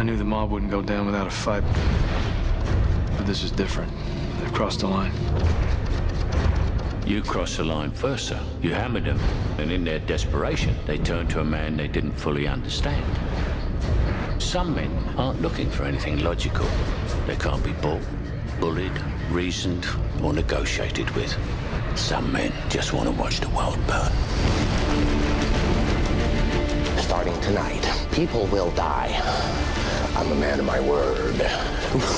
knew the mob wouldn't go down without a fight. But this is different. They've crossed the line. You crossed the line first, sir. You hammered them, and in their desperation, they turned to a man they didn't fully understand. Some men aren't looking for anything logical. They can't be bought, bullied, reasoned, or negotiated with. Some men just want to watch the world burn. Starting tonight, people will die. I'm a man of my word.